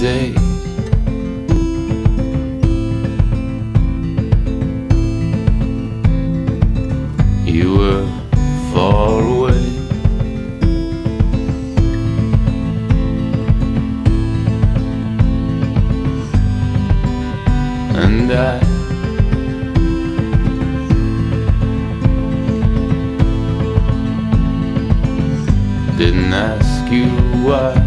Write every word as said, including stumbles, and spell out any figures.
day. You were far away, and I didn't ask you why.